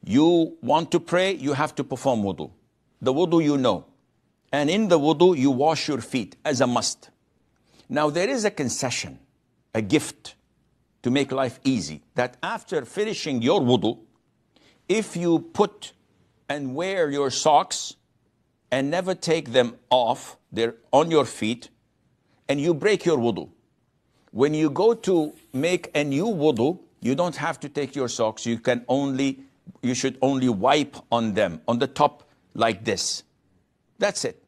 You want to pray, you have to perform wudu. The wudu you know. And in the wudu, you wash your feet as a must. Now there is a concession, a gift to make life easy, that after finishing your wudu, if you put and wear your socks and never take them off, they're on your feet, and you break your wudu. When you go to make a new wudu, you don't have to take your socks. You should only wipe on them, on the top like this. That's it.